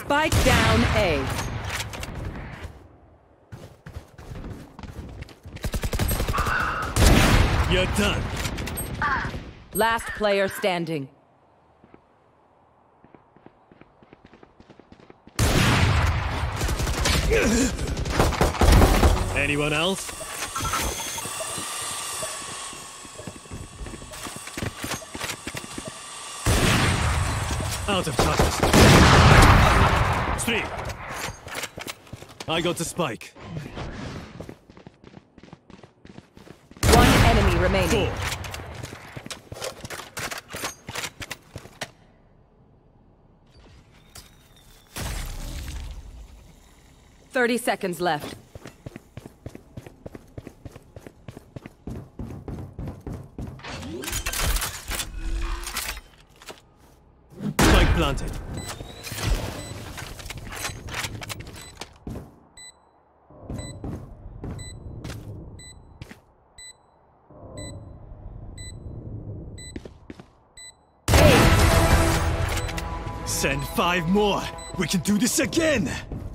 Spike down A. You're done. Last player standing. Anyone else? Out of charges. 3. I got the spike. One enemy remaining. 4. 30 seconds left. Spike planted. Send 5 more. We can do this again.